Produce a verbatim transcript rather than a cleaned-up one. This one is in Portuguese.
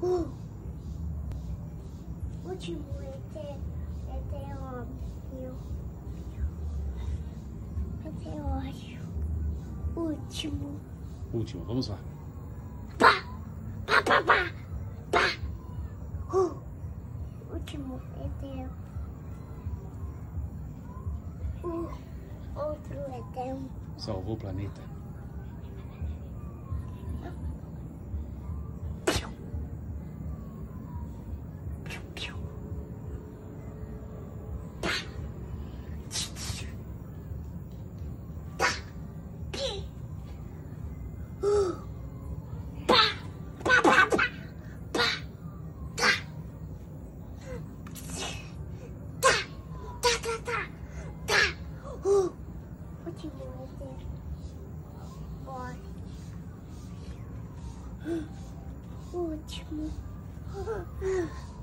Uh. Último meteoro. Meteoro. Último. Último, vamos lá. Pá! Pá, pá, pá! Pá! Uh. Último meteoro. Uh. Outro meteoro. Salvou o planeta. Último.